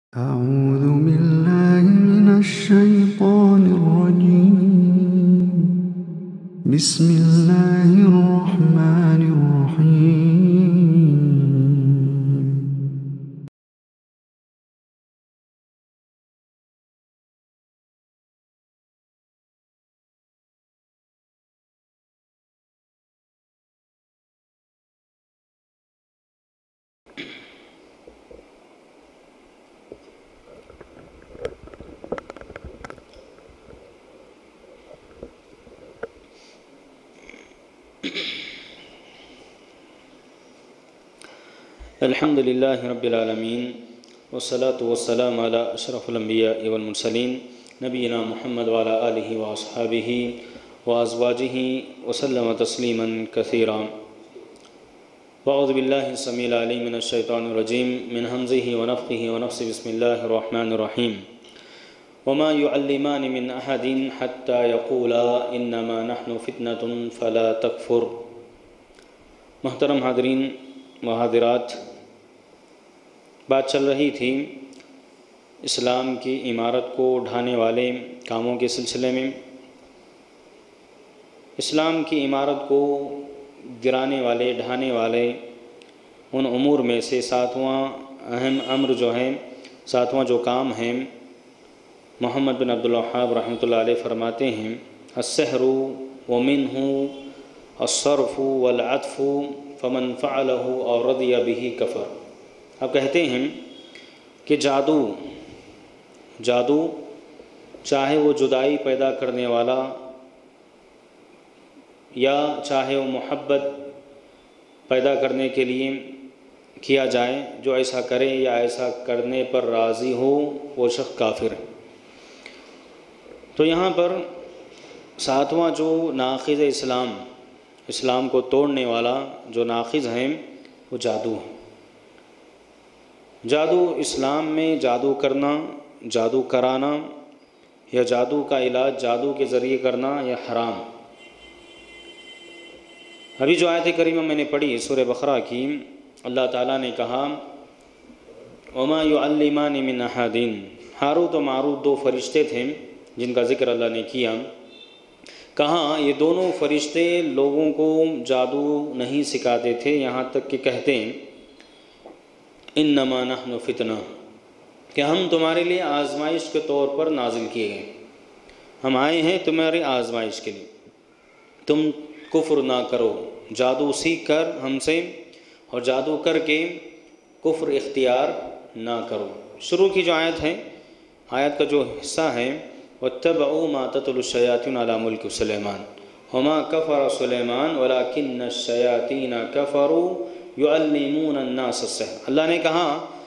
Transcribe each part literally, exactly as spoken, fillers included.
أعوذ بالله من الشيطان الرجيم بسم الله الرحمن الرحيم الحمد للہ رب العالمین والصلاة والسلام علی اشرف الانبیاء والمرسلین نبینا محمد وعلی آلہ واصحابہ وازواجہ وسلم تسلیما کثیرا واعوذ باللہ السمیع العلیم من الشیطان الرجیم من حمزہ ونفخہ ونفثہ بسم اللہ الرحمن الرحیم وما يعلمان من احد حتى يقولا انما نحن فتنة فلا تکفر۔ محترم حاضرین و حاضرات، بات چل رہی تھی اسلام کی عمارت کو ڈھانے والے کاموں کے سلسلے میں۔ اسلام کی عمارت کو گرانے والے ڈھانے والے ان امور میں سے ساتواں اہم امر جو ہے، ساتواں جو کام ہیں، محمد بن عبد الوہاب رحمۃ اللہ علیہ فرماتے ہیں السحر ومنہ الصرف والعطف فمن فعلہ اور رضی بہ کفر۔ اب کہتے ہیں کہ جادو جادو چاہے وہ جدائی پیدا کرنے والا یا چاہے وہ محبت پیدا کرنے کے لیے کیا جائے، جو ایسا کرے یا ایسا کرنے پر راضی ہو وہ شخص کافر ہے۔ تو یہاں پر ساتواں جو ناقض اسلام اسلام کو توڑنے والا جو ناقض ہیں وہ جادو ہے۔ جادو اسلام میں جادو کرنا، جادو کرانا یا جادو کا علاج جادو کے ذریعے کرنا یہ حرام۔ ابھی جو آیت کریمہ میں نے پڑھی سورہ بقرہ کی، اللہ تعالیٰ نے کہا وما يعلمان من احد، ہاروت و ماروت دو فرشتے تھے جن کا ذکر اللہ نے کیا۔ کہاں یہ دونوں فرشتے لوگوں کو جادو نہیں سکھاتے تھے، یہاں تک کہ کہتے ہیں انما نحن فتنہ، کہ ہم تمہارے لیے آزمائش کے طور پر نازل کیے گئے، ہم آئے ہیں تمہاری آزمائش کے لیے، تم کفر نہ کرو، جادو سیکھ کر ہم سے اور جادو کر کے کفر اختیار نہ کرو۔ شروع کی جو آیت ہے، آیت کا جو حصہ ہے وَاتَّبَعُوا مَا تَتْلُو الشَّيَاطِينُ عَلَى مُلْكِ سُلَيْمَانَ وَمَا كَفَرَ سُلَيْمَانُ وَلَكِنَّ الشَّيَاطِينَ كَفَرُوا يُعَلِّمُونَ النَّاسَ السِّحْرَ۔ اللہ نے کہا،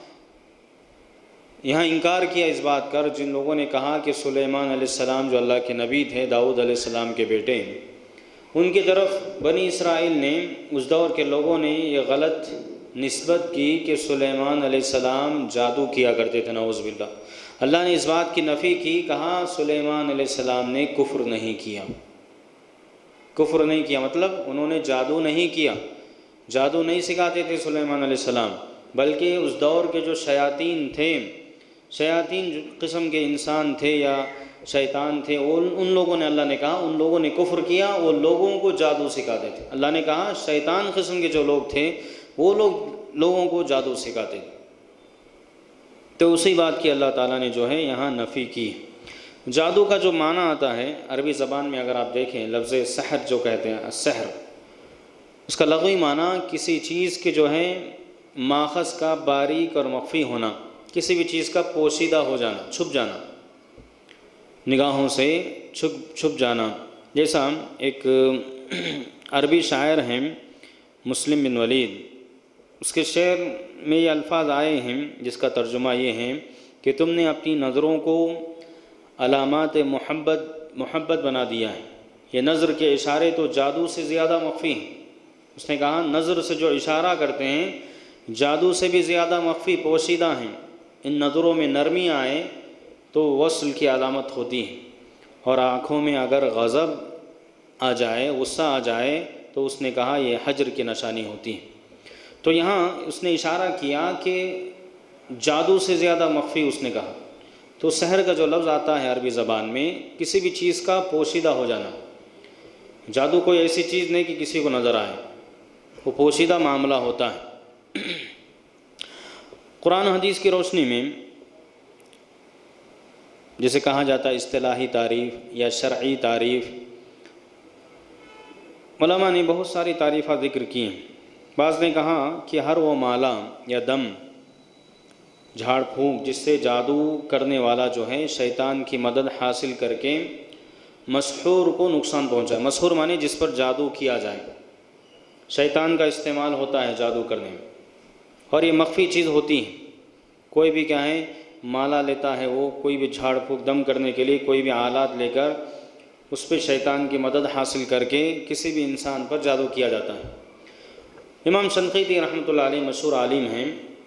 یہاں انکار کیا اس بات کر جن لوگوں نے کہا کہ سلیمان علیہ السلام جو اللہ کے نبی تھے، داؤد علیہ السلام کے بیٹے، ان کی طرف بنی اسرائیل نے، اس دور کے لوگوں نے یہ غلط نسبت کی کہ سلیمان علیہ السلام جادو کیا کرتے تھے، نعوذ باللہ۔ اللہ نے اس بات کی نفی کی، کہا سلیمان علیہ السلام نے کفر نہیں کیا۔ کفر نہیں کیا مطلب انہوں نے جادو نہیں کیا، جادو نہیں سکھاتے تھے سلیمان علیہ السلام، بلکہ اس دور کے جو شیاطین تھے، شیاطین جو قسم کے انسان تھے یا شیطان تھے، ان لوگوں نے، اللہ نے کہا ان لوگوں نے کفر کیا، وہ لوگوں کو جادو سکھاتے تھے۔ اللہ نے کہا شیطان قسم کے جو لوگ تھے وہ لوگ لوگوں کو جادو سکھاتے تھے۔ تو اسی بات کی اللہ تعالیٰ نے جو ہے یہاں نفی کی۔ جادو کا جو معنی آتا ہے عربی زبان میں، اگر آپ دیکھیں لفظ سحر جو کہتے ہیں، السحر، اس کا لغوی معنی کسی چیز کے جو ہے ماخذ کا باریک اور مخفی ہونا، کسی بھی چیز کا پوشیدہ ہو جانا، چھپ جانا، نگاہوں سے چھپ چھپ جانا۔ جیسا ایک عربی شاعر ہیں مسلم بن ولید، اس کے شعر میں یہ الفاظ آئے ہیں جس کا ترجمہ یہ ہے کہ تم نے اپنی نظروں کو علامات محبت محبت بنا دیا ہے۔ یہ نظر کے اشارے تو جادو سے زیادہ مخفی ہیں۔ اس نے کہا نظر سے جو اشارہ کرتے ہیں جادو سے بھی زیادہ مخفی پوشیدہ ہیں۔ ان نظروں میں نرمی آئے تو وصل کی علامت ہوتی ہے، اور آنکھوں میں اگر غضب آ جائے، غصہ آ جائے تو اس نے کہا یہ حجر کی نشانی ہوتی ہے۔ تو یہاں اس نے اشارہ کیا کہ جادو سے زیادہ مخفی اس نے کہا۔ تو سحر کا جو لفظ آتا ہے عربی زبان میں کسی بھی چیز کا پوشیدہ ہو جانا، جادو کوئی ایسی چیز نہیں کہ کسی کو نظر آئے، وہ پوشیدہ معاملہ ہوتا ہے۔ قرآن حدیث کی روشنی میں جسے کہا جاتا ہے اصطلاحی تعریف یا شرعی تعریف، علماء نے بہت ساری تعریفات ذکر کی ہیں۔ بعض نے کہا کہ ہر وہ مالا یا دم، جھاڑ پھونک جس سے جادو کرنے والا جو ہے شیطان کی مدد حاصل کر کے مسحور کو نقصان پہنچائے۔ مسحور معنی جس پر جادو کیا جائے، شیطان کا استعمال ہوتا ہے جادو کرنے میں، اور یہ مخفی چیز ہوتی ہے۔ کوئی بھی کیا ہے مالا لیتا ہے، وہ کوئی بھی جھاڑ پھونک دم کرنے کے لیے کوئی بھی آلات لے کر اس پہ شیطان کی مدد حاصل کر کے کسی بھی انسان پر جادو کیا جاتا ہے۔ امام شنقیطی رحمۃ اللہ علیہ مشہور عالم ہیں،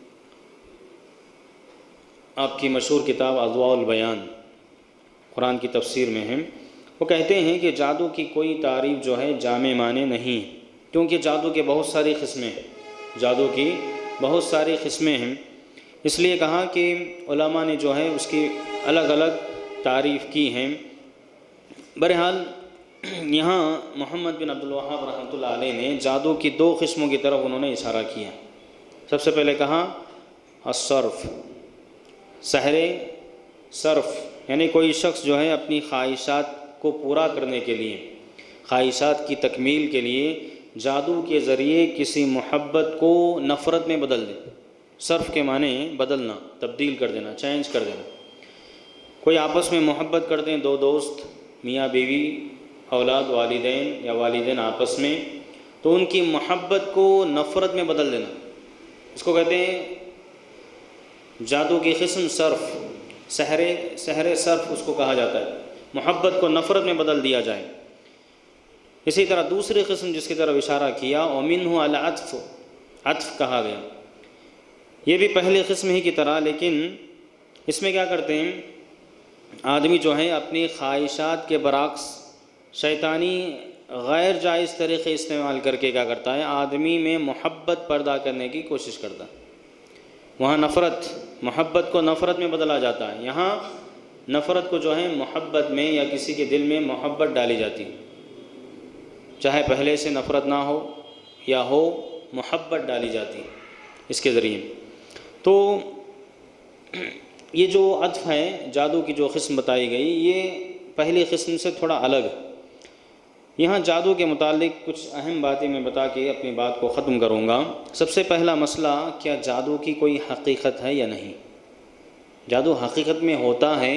آپ کی مشہور کتاب اضواء البیان قرآن کی تفسیر میں ہیں، وہ کہتے ہیں کہ جادو کی کوئی تعریف جو ہے جامع معنی نہیں، کیونکہ جادو کے بہت ساری قسمیں ہیں، جادو کی بہت ساری قسمیں ہیں، اس لیے کہا کہ علماء نے جو ہے اس کی الگ الگ تعریف کی ہیں۔ بہرحال یہاں محمد بن عبد الوہاب رحمۃ اللہ علیہ نے جادو کی دو قسموں کی طرف انہوں نے اشارہ کیا۔ سب سے پہلے کہا الصرف، سحر صرف، یعنی کوئی شخص جو ہے اپنی خواہشات کو پورا کرنے کے لیے، خواہشات کی تکمیل کے لیے جادو کے ذریعے کسی محبت کو نفرت میں بدل دے۔ صرف کے معنی بدلنا، تبدیل کر دینا، چینج کر دینا۔ کوئی آپس میں محبت کرتے ہیں، دو دوست، میاں بیوی، اولاد، والدین یا والدین آپس میں، تو ان کی محبت کو نفرت میں بدل دینا، اس کو کہتے ہیں جادو کی قسم صرف، سحر سحر صرف اس کو کہا جاتا ہے، محبت کو نفرت میں بدل دیا جائے۔ اسی طرح دوسری قسم جس کی طرف اشارہ کیا وَمِنْهُ الْعَطْفُ، عطف کہا گیا، یہ بھی پہلی قسم ہی کی طرح، لیکن اس میں کیا کرتے ہیں آدمی جو ہے اپنی خواہشات کے برعکس شیطانی غیر جائز طریقے استعمال کر کے کیا کرتا ہے، آدمی میں محبت پیدا کرنے کی کوشش کرتا ہے۔ وہاں نفرت، محبت کو نفرت میں بدلا جاتا ہے، یہاں نفرت کو جو ہے محبت میں یا کسی کے دل میں محبت ڈالی جاتی ہے، چاہے پہلے سے نفرت نہ ہو یا ہو، محبت ڈالی جاتی ہے اس کے ذریعے۔ تو یہ جو عطف ہے، جادو کی جو قسم بتائی گئی، یہ پہلی قسم سے تھوڑا الگ ہے۔ یہاں جادو کے متعلق کچھ اہم باتیں میں بتا کے اپنی بات کو ختم کروں گا۔ سب سے پہلا مسئلہ، کیا جادو کی کوئی حقیقت ہے یا نہیں؟ جادو حقیقت میں ہوتا ہے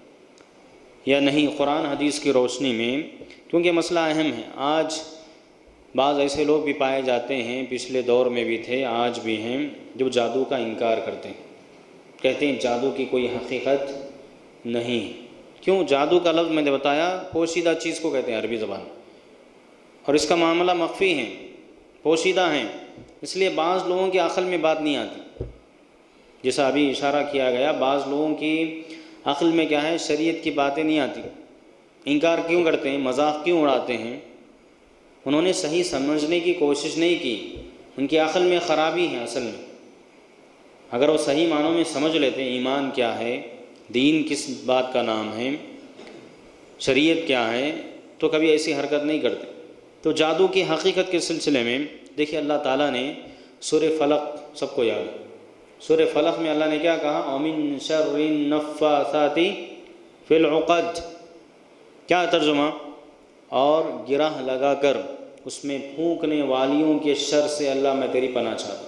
یا نہیں قرآن حدیث کی روشنی میں، کیونکہ مسئلہ اہم ہے۔ آج بعض ایسے لوگ بھی پائے جاتے ہیں، پچھلے دور میں بھی تھے، آج بھی ہیں، جو جادو کا انکار کرتے ہیں، کہتے ہیں جادو کی کوئی حقیقت نہیں۔ کیوں؟ جادو کا لفظ میں نے بتایا پوشیدہ چیز کو کہتے ہیں عربی زبان، اور اس کا معاملہ مخفی ہے، پوشیدہ ہیں، اس لیے بعض لوگوں کی عقل میں بات نہیں آتی۔ جیسا ابھی اشارہ کیا گیا، بعض لوگوں کی عقل میں کیا ہے، شریعت کی باتیں نہیں آتی، انکار کیوں کرتے ہیں، مذاق کیوں اڑاتے ہیں؟ انہوں نے صحیح سمجھنے کی کوشش نہیں کی، ان کی عقل میں خرابی ہے اصل میں۔ اگر وہ صحیح معنوں میں سمجھ لیتے ہیں ایمان کیا ہے، دین کس بات کا نام ہے، شریعت کیا ہے، تو کبھی ایسی حرکت نہیں کرتے۔ تو جادو کی حقیقت کے سلسلے میں دیکھیے اللہ تعالیٰ نے سورہ فلق، سب کو یاد ہے، سورہ فلق میں اللہ نے کیا کہا، وَمِن شَرِّ النَّفَّاثَاتِ فِي الْعُقَدِ، کیا ترجمہ؟ اور گرہ لگا کر اس میں پھونکنے والیوں کے شر سے اللہ میں تیری پناہ چاہتا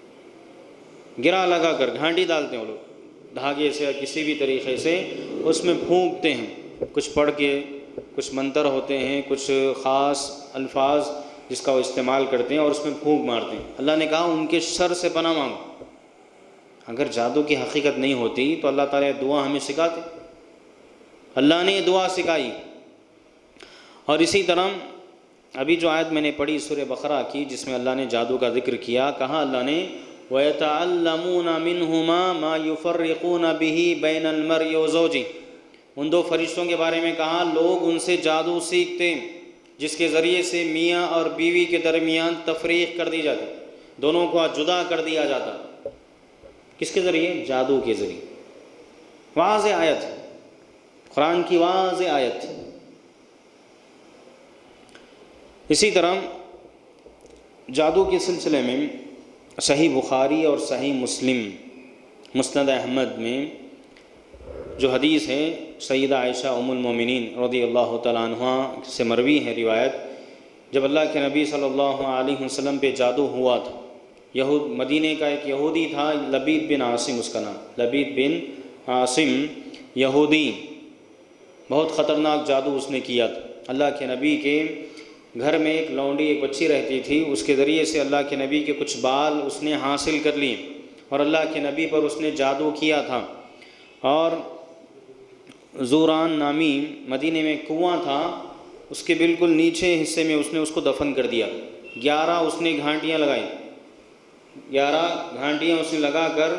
ہوں۔ گرہ لگا کر، گھانٹی ڈالتے ہیں وہ لوگ، دھاگے سے یا کسی بھی طریقے سے اس میں پھونکتے ہیں، کچھ پڑھ کے، کچھ منتر ہوتے ہیں، کچھ خاص الفاظ جس کا وہ استعمال کرتے ہیں اور اس میں پھونک مارتے ہیں۔ اللہ نے کہا ان کے شر سے پناہ مانگو۔ اگر جادو کی حقیقت نہیں ہوتی تو اللہ تعالیٰ دعا ہمیں سکھاتے، اللہ نے یہ دعا سکھائی۔ اور اسی طرح ابھی جو آیت میں نے پڑھی سورہ بقرہ کی، جس میں اللہ نے جادو کا ذکر کیا، کہا اللہ نے وَيَتَعَلَّمُونَ مِنْهُمَا مَا يُفَرِّقُونَ بِهِ بَيْنَ الْمَرْءِ وَزَوْجِهِ، ان دو فرشتوں کے بارے میں کہا لوگ ان سے جادو سیکھتے جس کے ذریعے سے میاں اور بیوی کے درمیان تفریق کر دی جاتی، دونوں کو جدا کر دیا جاتا، کس کے ذریعے؟ جادو کے ذریعے۔ واضح آیت ہے، قرآن کی واضح آیت ہے۔ اسی طرح جادو کے سلسلے میں صحیح بخاری اور صحیح مسلم مسند احمد میں جو حدیث ہے سیدہ عائشہ ام المومنین رضی اللہ تعالیٰ عنہ سے مروی ہے روایت، جب اللہ کے نبی صلی اللہ علیہ وسلم پہ جادو ہوا تھا، یہود مدینہ کا ایک یہودی تھا لبید بن عاصم، اس کا نام لبید بن عاصم یہودی، بہت خطرناک جادو اس نے کیا تھا۔ اللہ کے نبی کے گھر میں ایک لونڈی ایک بچی رہتی تھی، اس کے ذریعے سے اللہ کے نبی کے کچھ بال اس نے حاصل کر لیے اور اللہ کے نبی پر اس نے جادو کیا تھا۔ اور زوران نامی مدینے میں کنواں تھا، اس کے بالکل نیچے حصے میں اس نے اس کو دفن کر دیا۔ گیارہ اس نے گھانٹیاں لگائیں، گیارہ گھانٹیاں اس نے لگا کر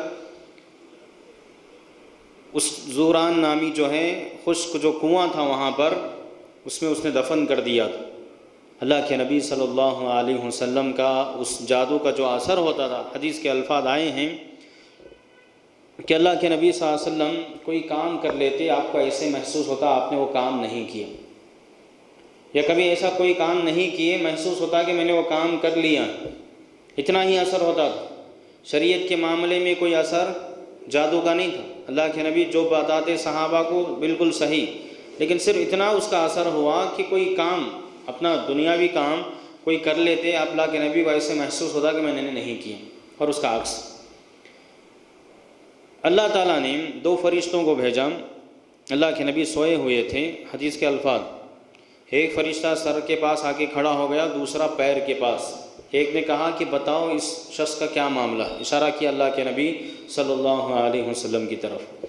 اس زوران نامی جو ہے خشک جو کنواں تھا وہاں پر اس میں اس نے دفن کر دیا تھا۔ اللہ کے نبی صلی اللہ علیہ وسلم کا اس جادو کا جو اثر ہوتا تھا، حدیث کے الفاظ آئے ہیں کہ اللہ کے نبی صلی اللہ علیہ وسلم کوئی کام کر لیتے، آپ کو ایسے محسوس ہوتا آپ نے وہ کام نہیں کیا، یا کبھی ایسا کوئی کام نہیں کیے محسوس ہوتا کہ میں نے وہ کام کر لیا، اتنا ہی اثر ہوتا تھا۔ شریعت کے معاملے میں کوئی اثر جادو کا نہیں تھا، اللہ کے نبی جو بتاتے صحابہ کو بالکل صحیح، لیکن صرف اتنا اس کا اثر ہوا کہ کوئی کام اپنا دنیاوی کام کوئی کر لیتے، آپ اللہ کے نبی کو ایسے محسوس ہوتا کہ میں نے نہیں کیا، اور اس کا عکس۔ اللہ تعالیٰ نے دو فرشتوں کو بھیجا، اللہ کے نبی سوئے ہوئے تھے، حدیث کے الفاظ، ایک فرشتہ سر کے پاس آ کے کھڑا ہو گیا، دوسرا پیر کے پاس۔ ایک نے کہا کہ بتاؤ اس شخص کا کیا معاملہ ہے، اشارہ کیا اللہ کے نبی صلی اللہ علیہ وسلم کی طرف۔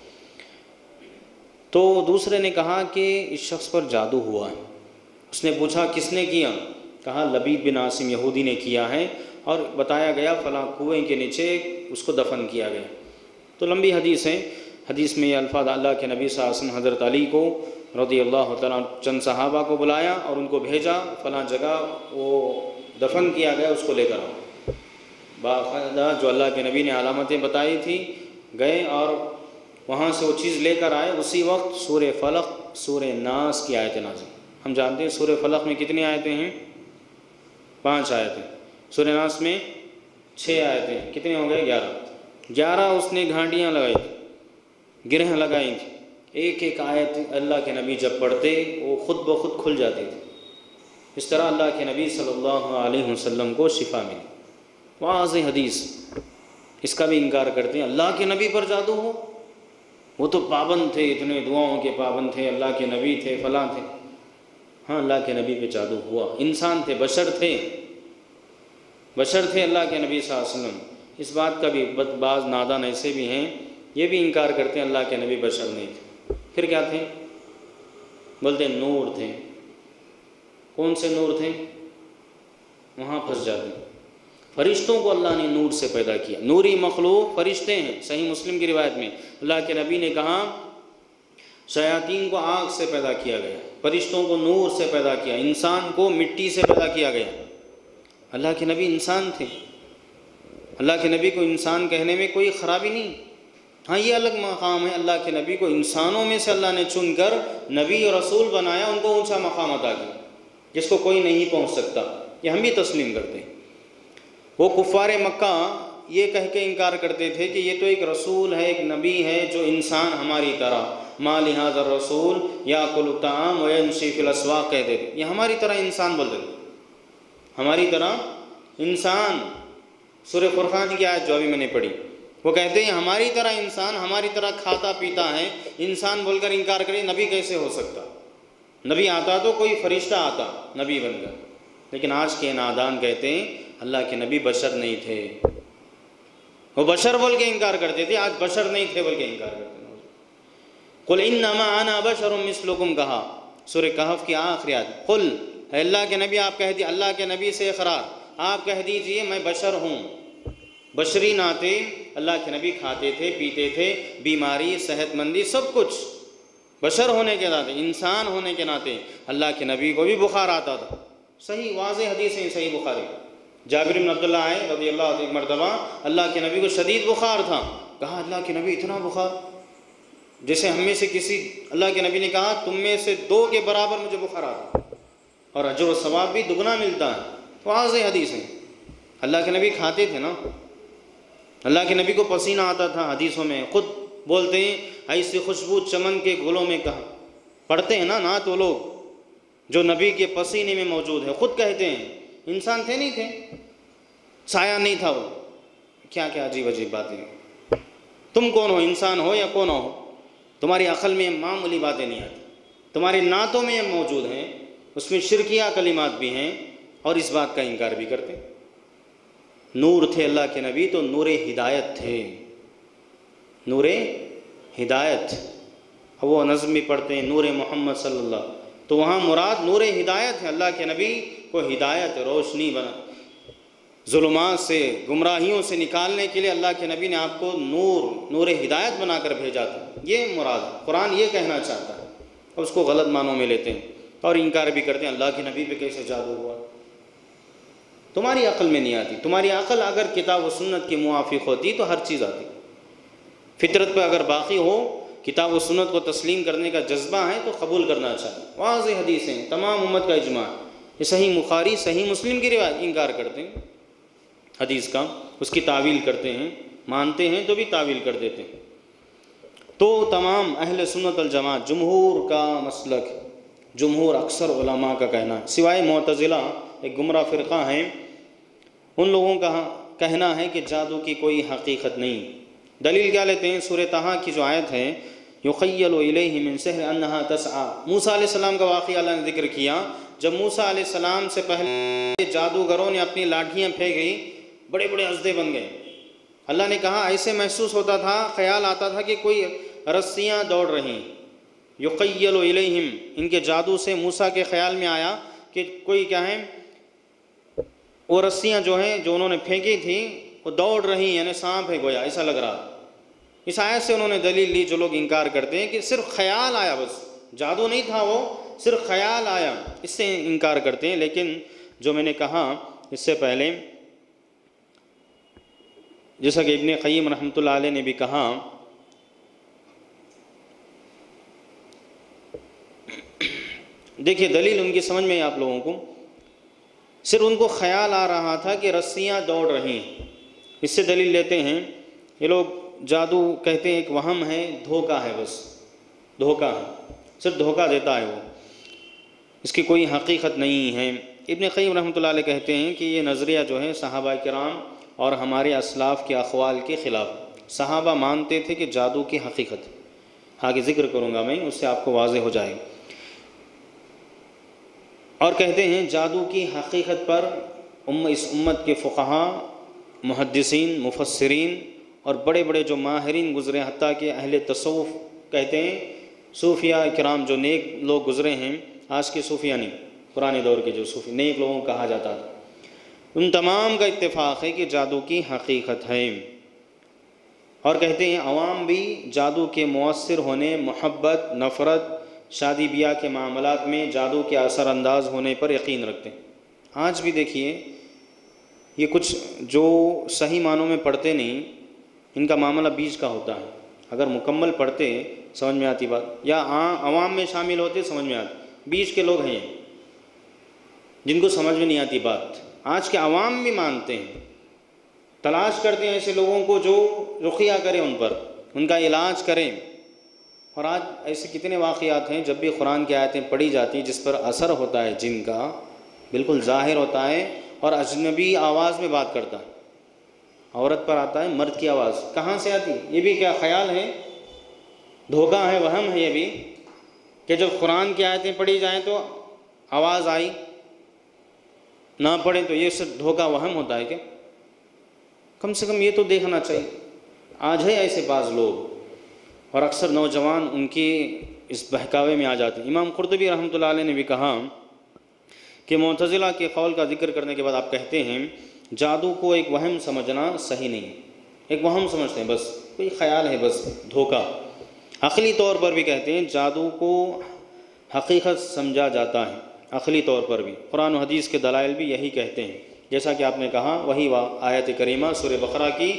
تو دوسرے نے کہا کہ اس شخص پر جادو ہوا ہے۔ اس نے پوچھا کس نے کیا؟ کہا لبید بن عاصم یہودی نے کیا ہے، اور بتایا گیا فلاں کنویں کے نیچے اس کو دفن کیا گیا۔ تو لمبی حدیث ہے، حدیث میں یہ الفاظ اللہ کے نبی صلی اللہ علیہ وسلم حضرت علی کو رضی اللہ تعالیٰ چند صحابہ کو بلایا اور ان کو بھیجا، فلاں جگہ وہ دفن کیا گیا، اس کو لے کر آؤ۔ باقاعدہ جو اللہ کے نبی نے علامتیں بتائی تھی گئے اور وہاں سے وہ چیز لے کر آئے۔ اسی وقت سورہ فلق سورہ ناس کی آیتیں نازل۔ ہم جانتے ہیں سورہ فلق میں کتنی آیتیں ہیں؟ پانچ آیتیں۔ سورہ ناس میں چھ آیتیں، کتنے ہو گئے؟ گیارہ۔ گیارہ اس نے گھانٹیاں لگائی تھیں، گرہیں لگائی تھیں، ایک ایک آیت اللہ کے نبی جب پڑھتے وہ خود بخود کھل جاتی تھی۔ اس طرح اللہ کے نبی صلی اللہ علیہ وسلم کو شفا ملی۔ واضح حدیث، اس کا بھی انکار کرتے ہیں اللہ کے نبی پر جادو ہو، وہ تو پابند تھے، اتنے دعاؤں کے پابند تھے، اللہ کے نبی تھے، فلاں تھے۔ ہاں اللہ کے نبی پہ جادو ہوا، انسان تھے، بشر تھے، بشر تھے اللہ کے نبی صلی اللہ علیہ وسلم۔ اس بات کا بھی بعض نادان ایسے بھی ہیں، یہ بھی انکار کرتے ہیں اللہ کے نبی بشر نہیں تھے۔ پھر کیا تھے؟ بولتے ہیں نور تھے۔ کون سے نور تھے؟ وہاں پھنس جاتے ہیں۔ فرشتوں کو اللہ نے نور سے پیدا کیا، نوری مخلوق فرشتے ہیں۔ صحیح مسلم کی روایت میں اللہ کے نبی نے کہا شیاطین کو آگ سے پیدا کیا گیا، فرشتوں کو نور سے پیدا کیا، انسان کو مٹی سے پیدا کیا گیا۔ اللہ کے نبی انسان تھے، اللہ کے نبی کو انسان کہنے میں کوئی خرابی نہیں۔ ہاں یہ الگ مقام ہے، اللہ کے نبی کو انسانوں میں سے اللہ نے چن کر نبی اور رسول بنایا، ان کو اونچا مقام عطا کیا جس کو کوئی نہیں پہنچ سکتا، یہ ہم بھی تسلیم کرتے ہیں۔ وہ کفار مکہ یہ کہہ کے انکار کرتے تھے کہ یہ تو ایک رسول ہے، ایک نبی ہے جو انسان ہماری طرح، ما لہذا الرسول یاکل الطعام ویمشی فی الاسواق کہتے تھے، یہ ہماری طرح انسان بولتے تھے، ہماری طرح انسان۔ سورہ فرقان کی آیت جو ابھی میں نے پڑھی، وہ کہتے ہیں ہماری طرح انسان، ہماری طرح کھاتا پیتا ہے، انسان بول کر انکار کرے، نبی کیسے ہو سکتا؟ نبی آتا تو کوئی فرشتہ آتا نبی بن کر، لیکن آج کے نادان کہتے ہیں اللہ کے نبی بشر نہیں تھے، وہ بشر بول کے انکار کرتے تھے، آج بشر نہیں تھے بول کے انکار کرتے ہیں۔ قل انما انا بشر مثلکم کہا سورہ کہف کی آخری آیت، قل اے اللہ کے نبی آپ کہہ دیجیے، اللہ کے نبی سے اقرار آپ کہہ دیجئے میں بشر ہوں۔ بشری ناطے اللہ کے نبی کھاتے تھے، پیتے تھے، بیماری، صحت مندی، سب کچھ بشر ہونے کے ناطے، انسان ہونے کے ناطے اللہ کے نبی کو بھی بخار آتا تھا۔ صحیح واضح حدیث ہے صحیح بخاری، جابر بن عبداللہ آئے رضی اللہ عنہ، ایک مرتبہ اللہ کے نبی کو شدید بخار تھا، کہا اللہ کے نبی اتنا بخار؟ جیسے ہم میں سے کسی، اللہ کے نبی نے کہا تم میں سے دو کے برابر مجھے بخار آتا اور اجر و ثواب بھی دگنا ملتا ہے۔ واضح حدیث ہے، اللہ کے نبی کھاتے تھے نا، اللہ کے نبی کو پسینہ آتا تھا، حدیثوں میں خود بولتے ہیں ایسی خوشبو چمن کے گلوں میں کہا، پڑھتے ہیں نا نعت وہ لوگ جو نبی کے پسینے میں موجود ہے، خود کہتے ہیں انسان تھے نہیں تھے، سایہ نہیں تھا وہ۔ کیا کیا عجیب عجیب باتیں، تم کون ہو، انسان ہو یا کون ہو؟ تمہاری عقل میں معمولی باتیں نہیں آتی، تمہاری نعتوں میں یہ موجود ہیں، اس میں شرکیہ کلمات بھی ہیں اور اس بات کا انکار بھی کرتے ہیں۔ نور تھے اللہ کے نبی تو نور ہدایت تھے، نور ہدایت۔ اب وہ نظم بھی پڑھتے ہیں نور محمد صلی اللہ، تو وہاں مراد نور ہدایت ہے، اللہ کے نبی کو ہدایت روشنی بنا، ظلمات سے گمراہیوں سے نکالنے کے لیے اللہ کے نبی نے آپ کو نور نور ہدایت بنا کر بھیجا تھا، یہ مراد ہے۔ قرآن یہ کہنا چاہتا ہے، اور اس کو غلط معنوں میں لیتے ہیں اور انکار بھی کرتے ہیں اللہ کے نبی پہ کیسے جادو ہوا؟ تمہاری عقل میں نہیں آتی، تمہاری عقل اگر کتاب و سنت کے موافق ہوتی تو ہر چیز آتی، فطرت پہ اگر باقی ہو، کتاب و سنت کو تسلیم کرنے کا جذبہ ہے تو قبول کرنا چاہیے۔ واضح حدیث ہیں، تمام امت کا اجماع، یہ صحیح بخاری صحیح مسلم کی روایت، انکار کرتے ہیں حدیث کا، اس کی تعویل کرتے ہیں، مانتے ہیں تو بھی تعویل کر دیتے ہیں۔ تو تمام اہل سنت الجماعت جمہور کا مسلک، جمہور اکثر علماء کا کہنا ہے، سوائے معتزلہ ایک گمراہ فرقہ ہیں، ان لوگوں کا کہنا ہے کہ جادو کی کوئی حقیقت نہیں۔ دلیل کیا لیتے ہیں؟ سورہ طٰہٰ کی جو آیت ہے یخیل الیہ من سحر انہا تسعی، موسیٰ علیہ السلام کا واقعہ اللہ نے ذکر کیا، جب موسیٰ علیہ السلام سے پہلے جادوگروں نے اپنی لاٹھیاں پھینکی، بڑے بڑے اژدے بن گئے۔ اللہ نے کہا ایسے محسوس ہوتا تھا، خیال آتا تھا کہ کوئی رسیاں دوڑ رہیں، یخیل الیہم، ان کے جادو سے موسیٰ کے خیال میں آیا کہ کوئی کیا ہے، وہ رسیاں جو ہیں جو انہوں نے پھینکی تھیں وہ دوڑ رہی، یعنی سانپ ہے گویا، ایسا لگ رہا۔ اس آیت سے انہوں نے دلیل لی جو لوگ انکار کرتے ہیں کہ صرف خیال آیا، بس جادو نہیں تھا، وہ صرف خیال آیا، اس سے انکار کرتے ہیں۔ لیکن جو میں نے کہا اس سے پہلے، جیسا کہ ابن قیم رحمۃ اللہ علیہ نے بھی کہا، دیکھیے دلیل ان کی سمجھ میں آپ لوگوں کو، صرف ان کو خیال آ رہا تھا کہ رسیاں دوڑ رہی، اس سے دلیل لیتے ہیں یہ لوگ جادو کہتے ہیں ایک وہم ہے، دھوکہ ہے، بس دھوکہ ہے، صرف دھوکہ دیتا ہے وہ، اس کی کوئی حقیقت نہیں ہے۔ ابن قیم رحمۃ اللہ علیہ کہتے ہیں کہ یہ نظریہ جو ہے صحابہ کرام اور ہمارے اسلاف کے اقوال کے خلاف، صحابہ مانتے تھے کہ جادو کی حقیقت، آگے ذکر کروں گا میں، اس سے آپ کو واضح ہو جائے گا، اور کہتے ہیں جادو کی حقیقت پر ام اس امت کے فقہاء، محدثین، مفسرین اور بڑے بڑے جو ماہرین گزرے، حتیٰ کہ اہل تصوف کہتے ہیں، صوفیہ کرام جو نیک لوگ گزرے ہیں، آج کے صوفیہ نہیں، پرانے دور کے جو صوفی نیک لوگوں کو کہا جاتا تھا، ان تمام کا اتفاق ہے کہ جادو کی حقیقت ہے، اور کہتے ہیں عوام بھی جادو کے مؤثر ہونے، محبت، نفرت، شادی بیاہ کے معاملات میں جادو کے اثر انداز ہونے پر یقین رکھتے ہیں۔ آج بھی دیکھیے یہ کچھ جو صحیح معنوں میں پڑھتے نہیں، ان کا معاملہ بیچ کا ہوتا ہے، اگر مکمل پڑھتے سمجھ میں آتی بات، یا عوام میں شامل ہوتے سمجھ میں آتی، بیچ کے لوگ ہیں جن کو سمجھ میں نہیں آتی بات، آج کے عوام بھی مانتے ہیں، تلاش کرتے ہیں ایسے لوگوں کو جو رقیہ کریں، ان پر ان کا علاج کریں۔ اور آج ایسے کتنے واقعات ہیں جب بھی قرآن کی آیتیں پڑھی جاتی ہیں جس پر اثر ہوتا ہے جن کا، بالکل ظاہر ہوتا ہے، اور اجنبی آواز میں بات کرتا ہے، عورت پر آتا ہے مرد کی آواز، کہاں سے آتی؟ یہ بھی کیا خیال ہے، دھوکہ ہے، وہم ہے یہ بھی، کہ جب قرآن کی آیتیں پڑھی جائیں تو آواز آئی، نہ پڑھیں تو یہ صرف دھوکہ وہم ہوتا ہے کہ کم سے کم یہ تو دیکھنا چاہیے۔ آج ہے ایسے بعض لوگ، اور اکثر نوجوان ان کی اس بہکاوے میں آ جاتے ہیں۔ امام قرطبی رحمۃ اللہ علیہ نے بھی کہا کہ معتزلہ کے قول کا ذکر کرنے کے بعد آپ کہتے ہیں جادو کو ایک وہم سمجھنا صحیح نہیں، ایک وہم سمجھتے ہیں، بس کوئی خیال ہے، بس دھوکہ۔ عقلی طور پر بھی کہتے ہیں جادو کو حقیقت سمجھا جاتا ہے، عقلی طور پر بھی، قرآن و حدیث کے دلائل بھی یہی کہتے ہیں، جیسا کہ آپ نے کہا وہی آیت کریمہ سورہ بقرہ کی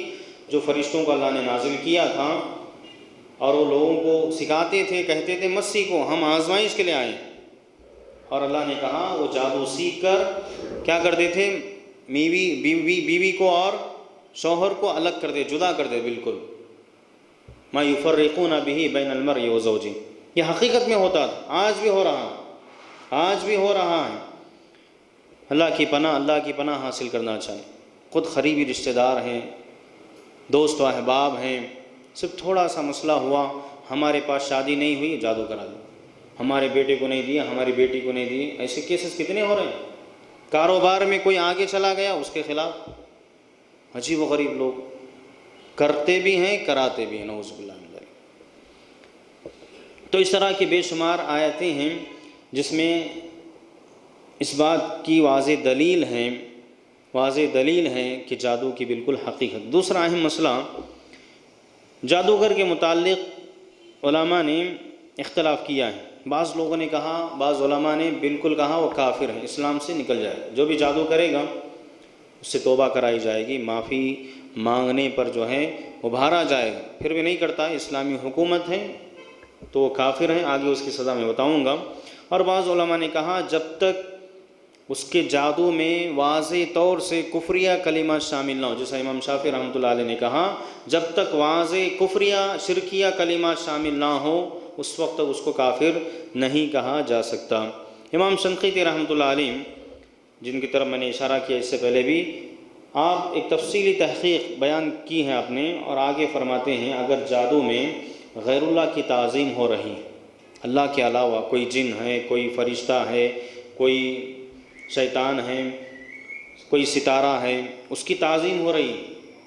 جو فرشتوں کو اللہ نے نازل کیا تھا، اور وہ لوگوں کو سکھاتے تھے، کہتے تھے مت سیکھو، ہم آزمائش کے لیے آئے ہیں۔ اور اللہ نے کہا وہ جادو سیکھ کر کیا کرتے تھے، بیوی بیوی بیوی کو اور شوہر کو الگ کر دے، جدا کر دے بالکل۔ ما یفرقون به بین المرء وزوجہ، یہ حقیقت میں ہوتا تھا، آج بھی ہو رہا ہے، آج بھی ہو رہا ہے۔ اللہ کی پناہ اللہ کی پناہ حاصل کرنا چاہیے۔ خود قریبی رشتہ دار ہیں، دوست و احباب ہیں، صرف تھوڑا سا مسئلہ ہوا، ہمارے پاس شادی نہیں ہوئی، جادو کرا دیا، ہمارے بیٹے کو نہیں دیا، ہماری بیٹی کو نہیں دی۔ ایسے کیسز کتنے ہو رہے ہیں۔ کاروبار میں کوئی آگے چلا گیا، اس کے خلاف عجیب و غریب لوگ کرتے بھی ہیں، کراتے بھی ہیں، نعوذ باللہ من ذلک۔ تو اس طرح کی بے شمار آیتیں ہیں جس میں اس بات کی واضح دلیل ہے واضح دلیل ہے کہ جادو کی بالکل حقیقت۔ دوسرا اہم مسئلہ، جادوگر کے متعلق علماء نے اختلاف کیا ہے۔ بعض لوگوں نے کہا، بعض علماء نے بالکل کہا وہ کافر ہے، اسلام سے نکل جائے، جو بھی جادو کرے گا اس سے توبہ کرائی جائے گی، معافی مانگنے پر جو ہے ابھارا جائے گا، پھر بھی نہیں کرتا ہے، اسلامی حکومت ہے تو وہ کافر ہیں، آگے اس کی سزا میں بتاؤں گا۔ اور بعض علماء نے کہا جب تک اس کے جادو میں واضح طور سے کفریہ کلمات شامل نہ ہو، جیسا امام شافعی رحمۃ اللہ علیہ نے کہا، جب تک واضح کفریہ شرکیہ کلمات شامل نہ ہو اس وقت تک اس کو کافر نہیں کہا جا سکتا۔ امام شنقیطی رحمۃ اللہ علیہ، جن کی طرف میں نے اشارہ کیا اس سے پہلے بھی، آپ ایک تفصیلی تحقیق بیان کی ہے آپ نے، اور آگے فرماتے ہیں اگر جادو میں غیر اللہ کی تعظیم ہو رہی ہے، اللہ کے علاوہ کوئی جن ہے، کوئی فرشتہ ہے، کوئی شیطان ہے، کوئی ستارہ ہے، اس کی تعظیم ہو رہی،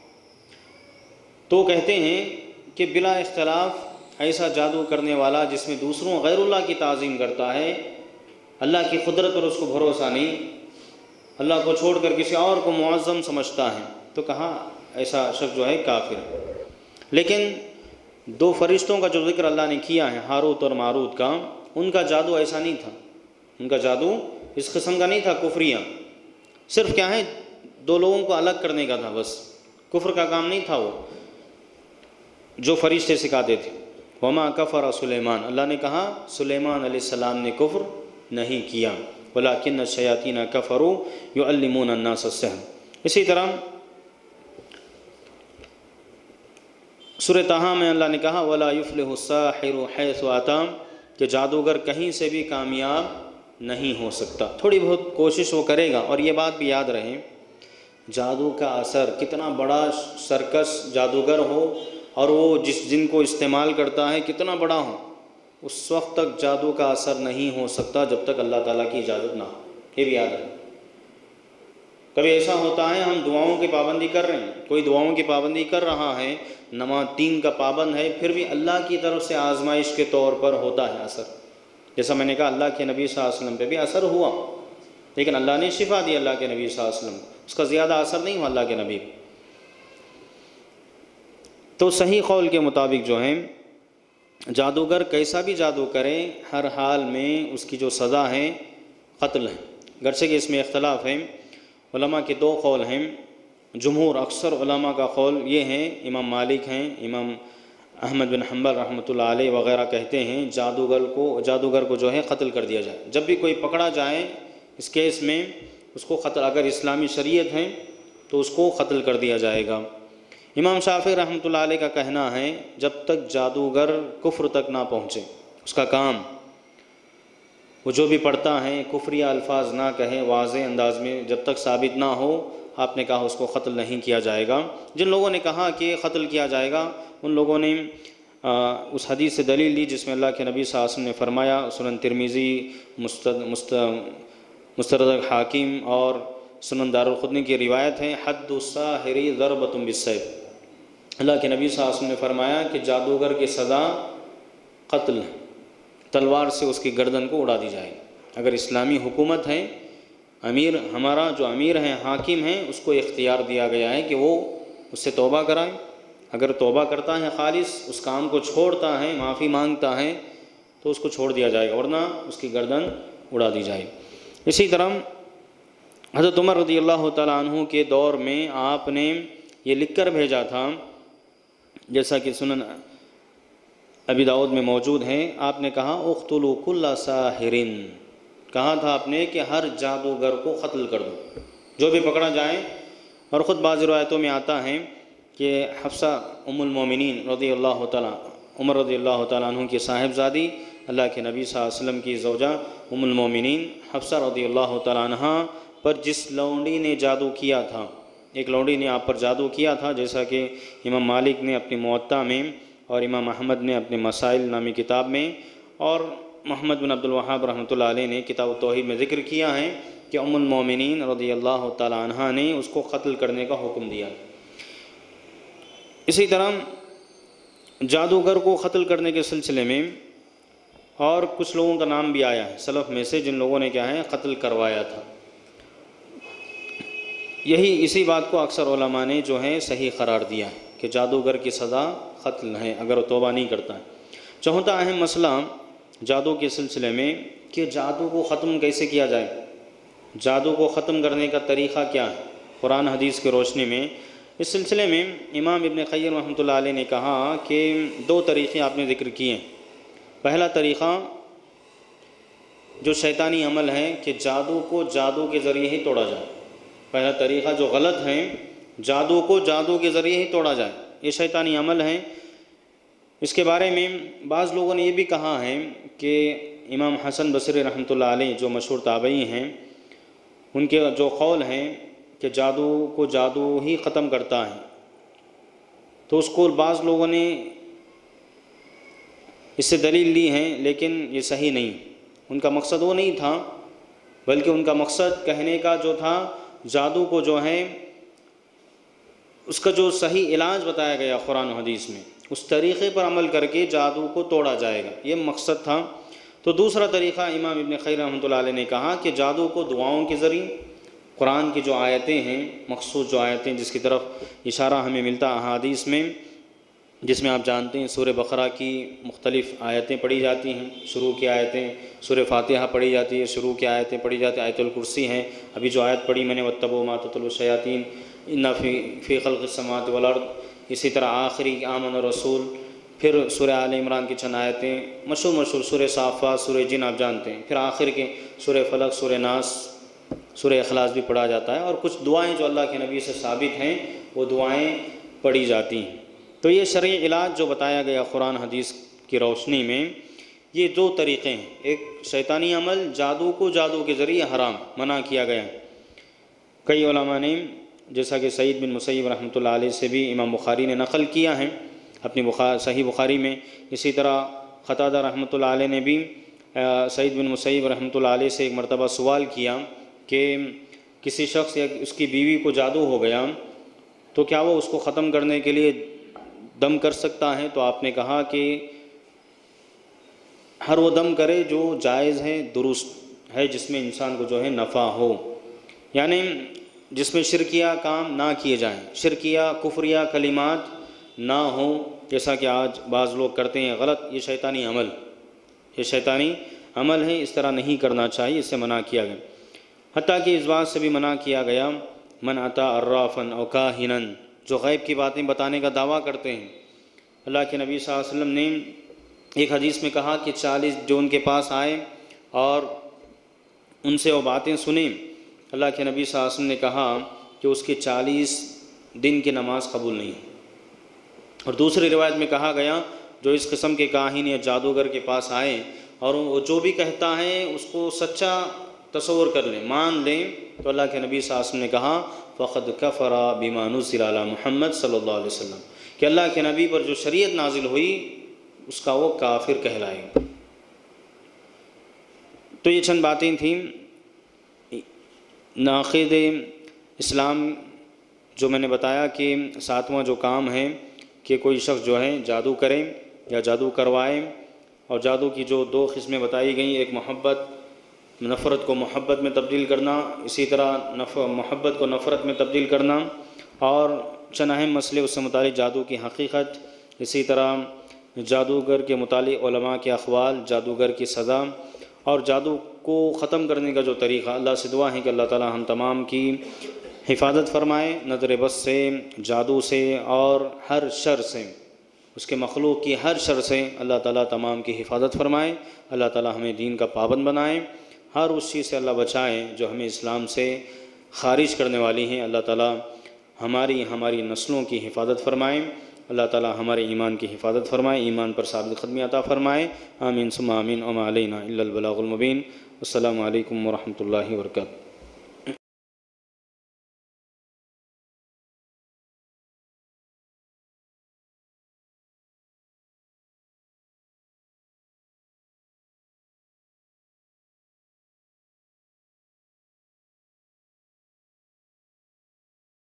تو کہتے ہیں کہ بلا اختلاف ایسا جادو کرنے والا جس میں دوسروں غیر اللہ کی تعظیم کرتا ہے، اللہ کی قدرت پر اس کو بھروسہ نہیں، اللہ کو چھوڑ کر کسی اور کو معظم سمجھتا ہے، تو کہا ایسا شخص جو ہے کافر ہے۔ لیکن دو فرشتوں کا جو ذکر اللہ نے کیا ہے، ہاروت اور ماروت کا، ان کا جادو ایسا نہیں تھا، ان کا جادو اس قسم کا نہیں تھا کفریہ، صرف کیا ہے دو لوگوں کو الگ کرنے کا تھا، بس کفر کا کام نہیں تھا وہ، جو فرشتے سکھاتے تھے۔ وما کفر سلیمان، اللہ نے کہا سلیمان علیہ السلام نے کفر نہیں کیا، ولکن الشیاطین کفروا یعلمون الناس السحر۔ اسی طرح سورہ طٰہٰ میں اللہ نے کہا ولا یفلح الساحر حیث اتی، کہ جادوگر کہیں سے بھی کامیاب نہیں ہو سکتا، تھوڑی بہت کوشش وہ کرے گا۔ اور یہ بات بھی یاد رہے، جادو کا اثر کتنا بڑا سرکش جادوگر ہو اور وہ جس جن کو استعمال کرتا ہے کتنا بڑا ہو، اس وقت تک جادو کا اثر نہیں ہو سکتا جب تک اللہ تعالیٰ کی اجازت نہ ہو، یہ بھی یاد رہے۔ کبھی ایسا ہوتا ہے ہم دعاؤں کی پابندی کر رہے ہیں، کوئی دعاؤں کی پابندی کر رہا ہے، نماز دین کا پابند ہے، پھر بھی اللہ کی طرف سے آزمائش کے طور پر ہوتا ہے اثر، جیسا میں نے کہا اللہ کے نبی صلی اللہ علیہ وسلم پہ بھی اثر ہوا، لیکن اللہ نے شفا دی اللہ کے نبی صلی اللہ علیہ وسلم، اس کا زیادہ اثر نہیں ہوا اللہ کے نبی۔ تو صحیح قول کے مطابق جو ہے جادوگر کیسا بھی جادو کرے، ہر حال میں اس کی جو سزا ہے قتل ہے، گرچہ کہ اس میں اختلاف ہے، علماء کے دو قول ہیں، جمہور اکثر علماء کا قول یہ ہے، امام مالک ہیں، امام احمد بن حنبل رحمۃ اللہ علیہ وغیرہ کہتے ہیں جادوگر کو جادوگر کو جو ہے قتل کر دیا جائے، جب بھی کوئی پکڑا جائے اس کیس میں اس کو قتل، اگر اسلامی شریعت ہے تو اس کو قتل کر دیا جائے گا۔ امام شافعی رحمۃ اللہ علیہ کا کہنا ہے جب تک جادوگر کفر تک نہ پہنچے، اس کا کام وہ جو بھی پڑھتا ہے کفریہ الفاظ نہ کہے واضح انداز میں، جب تک ثابت نہ ہو، آپ نے کہا اس کو قتل نہیں کیا جائے گا۔ جن لوگوں نے کہا کہ قتل کیا جائے گا ان لوگوں نے اس حدیث سے دلیل لی جس میں اللہ کے نبی صلی اللہ علیہ وسلم نے فرمایا، سنن ترمذی، مستدرک حاکم اور سنن دارالقطنی کی روایت ہے، حد الساحر ضربۃ بالسیف، اللہ کے نبی صلی اللہ علیہ وسلم نے فرمایا کہ جادوگر کی سزا قتل ہے، تلوار سے اس کی گردن کو اڑا دی جائے۔ اگر اسلامی حکومت ہے، امیر ہمارا جو امیر ہیں حاکم ہیں، اس کو اختیار دیا گیا ہے کہ وہ اس سے توبہ کرائے، اگر توبہ کرتا ہے خالص، اس کام کو چھوڑتا ہے، معافی مانگتا ہے تو اس کو چھوڑ دیا جائے گا، ورنہ اس کی گردن اڑا دی جائے۔ اسی طرح حضرت عمر رضی اللہ تعالیٰ عنہ کے دور میں آپ نے یہ لکھ کر بھیجا تھا جیسا کہ سنن ابی داؤد میں موجود ہیں، آپ نے کہا اقتلوا کل ساحر، کہا تھا آپ نے کہ ہر جادوگر کو قتل کر دو، جو بھی پکڑا جائے۔ اور خود بعض روایتوں میں آتا ہے کہ حفصہ ام المومنین رضی اللہ تعالیٰ عمر رضی اللہ تعالیٰ عنہ کی صاحبزادی، اللہ کے نبی صلی اللہ علیہ وسلم کی زوجہ ام المومنین حفصہ رضی اللہ تعالیٰ عنہ پر جس لونڈی نے جادو کیا تھا، ایک لونڈی نے آپ پر جادو کیا تھا، جیسا کہ امام مالک نے اپنی موطا میں اور امام احمد نے اپنے مسائل نامی کتاب میں اور محمد بن عبد الوہاب رحمۃ اللہ علیہ نے کتاب التوحید میں ذکر کیا ہے کہ ام المومنین رضی اللہ تعالیٰ عنہ نے اس کو قتل کرنے کا حکم دیا۔ اسی طرح جادوگر کو قتل کرنے کے سلسلے میں اور کچھ لوگوں کا نام بھی آیا ہے سلف میں سے، جن لوگوں نے کیا ہے قتل کروایا تھا۔ یہی اسی بات کو اکثر علماء نے جو ہے صحیح قرار دیا ہے کہ جادوگر کی سزا قتل ہے اگر وہ توبہ نہیں کرتا ہے۔ چوتھا اہم مسئلہ جادو کے سلسلے میں کہ جادو کو ختم کیسے کیا جائے، جادو کو ختم کرنے کا طریقہ کیا ہے قرآن حدیث کی روشنی میں۔ اس سلسلے میں امام ابن قیم رحمۃ اللہ علیہ نے کہا کہ دو طریقے آپ نے ذکر کیے ہیں۔ پہلا طریقہ جو شیطانی عمل ہے کہ جادو کو جادو کے ذریعے ہی توڑا جائے، پہلا طریقہ جو غلط ہے جادو کو جادو کے ذریعے ہی توڑا جائے، یہ شیطانی عمل ہے۔ اس کے بارے میں بعض لوگوں نے یہ بھی کہا ہے کہ امام حسن بصری رحمۃ اللہ علیہ جو مشہور تابعی ہیں، ان کے جو قول ہیں کہ جادو کو جادو ہی ختم کرتا ہے، تو اس کو بعض لوگوں نے اس سے دلیل لی ہے، لیکن یہ صحیح نہیں۔ ان کا مقصد وہ نہیں تھا، بلکہ ان کا مقصد کہنے کا جو تھا جادو کو جو ہے اس کا جو صحیح علاج بتایا گیا قرآن و حدیث میں، اس طریقے پر عمل کر کے جادو کو توڑا جائے گا، یہ مقصد تھا۔ تو دوسرا طریقہ امام ابن قیم رحمۃ اللہ علیہ نے کہا کہ جادو کو دعاؤں کے ذریعے، قرآن کی جو آیتیں ہیں مخصوص جو آیتیں جس کی طرف اشارہ ہمیں ملتا احادیث میں، جس میں آپ جانتے ہیں سورہ بقرہ کی مختلف آیتیں پڑھی جاتی ہیں، شروع کی آیتیں، سورہ فاتحہ پڑھی جاتی ہے، شروع کی آیتیں پڑھی جاتی ہیں، آیت الکرسی ہیں، ابھی جو آیت پڑھی میں نے واتبعوا ما تتلو الشیاطین ان فی فی خلق السماوات والارض، اسی طرح آخری آمن الرسول، پھر سورہ آل عمران کی چند آیتیں مشہور مشہور، سورہ صافات، سورہ جن آپ جانتے ہیں، پھر آخر کے سورہ فلق، سورہ ناس، سورہ اخلاص بھی پڑھا جاتا ہے، اور کچھ دعائیں جو اللہ کے نبی سے ثابت ہیں وہ دعائیں پڑھی جاتی ہیں۔ تو یہ شرعی علاج جو بتایا گیا قرآن حدیث کی روشنی میں، یہ دو طریقے ہیں، ایک شیطانی عمل جادو کو جادو کے ذریعے حرام منع کیا گیا۔ کئی علماء نے جیسا کہ سعید بن مسیب رحمۃ اللہ علیہ سے بھی امام بخاری نے نقل کیا ہے اپنی بخاری صحیح بخاری میں، اسی طرح قتادہ رحمۃ اللہ علیہ نے بھی سعید بن مسیب رحمۃ اللہ علیہ سے ایک مرتبہ سوال کیا کہ کسی شخص یا اس کی بیوی کو جادو ہو گیا تو کیا وہ اس کو ختم کرنے کے لیے دم کر سکتا ہے؟ تو آپ نے کہا کہ ہر وہ دم کرے جو جائز ہے، درست ہے، جس میں انسان کو جو ہے نفع ہو، یعنی جس میں شرکیہ کام نہ کیے جائیں، شرکیہ کفریہ کلمات نہ ہوں، جیسا کہ آج بعض لوگ کرتے ہیں غلط، یہ شیطانی عمل یہ شیطانی عمل ہے، اس طرح نہیں کرنا چاہیے، اس سے منع کیا گیا۔ حتیٰ کہ اس بات سے بھی منع کیا گیا من اتی عرافا او کاہنا، جو غیب کی باتیں بتانے کا دعویٰ کرتے ہیں۔ اللہ کے نبی صلی اللہ علیہ وسلم نے ایک حدیث میں کہا کہ چالیس جو ان کے پاس آئے اور ان سے وہ باتیں سنیں، اللہ کے نبی صلی اللہ علیہ وسلم نے کہا کہ اس کی چالیس دن کی نماز قبول نہیں۔ اور دوسری روایت میں کہا گیا جو اس قسم کے کاہن یا جادوگر کے پاس آئے اور وہ جو بھی کہتا ہے اس کو سچا تصور کر لیں، مان لیں، تو اللہ کے نبی صلی اللہ علیہ وسلم نے کہا فقد کفر بما نزل علی محمد صلی اللہ علیہ وسلم، کہ اللہ کے نبی پر جو شریعت نازل ہوئی اس کا وہ کافر کہلائے۔ تو یہ چند باتیں تھیں ناقض اسلام جو میں نے بتایا کہ ساتواں جو کام ہے کہ کوئی شخص جو ہے جادو کرے یا جادو کروائے، اور جادو کی جو دو قسمیں بتائی گئیں، ایک محبت نفرت کو محبت میں تبدیل کرنا، اسی طرح محبت کو نفرت میں تبدیل کرنا، اور چند اہم مسئلے اس سے متعلق جادو کی حقیقت، اسی طرح جادوگر کے متعلق علماء کے اقوال، جادوگر کی سزا، اور جادو کو ختم کرنے کا جو طریقہ۔ اللہ سے دعا ہے کہ اللہ تعالی ہم تمام کی حفاظت فرمائے نظر بس سے، جادو سے اور ہر شر سے۔ اس کے مخلوق کی ہر شر سے اللہ تعالیٰ تمام کی حفاظت فرمائے۔ اللہ تعالیٰ ہمیں دین کا پابند بنائے، ہر اس چیز سے اللہ بچائے جو ہمیں اسلام سے خارج کرنے والی ہیں۔ اللہ تعالیٰ ہماری ہماری نسلوں کی حفاظت فرمائے، اللہ تعالیٰ ہمارے ایمان کی حفاظت فرمائے، ایمان پر ثابت قدمی عطا فرمائے۔ آمین ثم آمین وما علینا الا البلاغ المبین۔ السلام علیکم ورحمۃ اللہ وبرکاتہ۔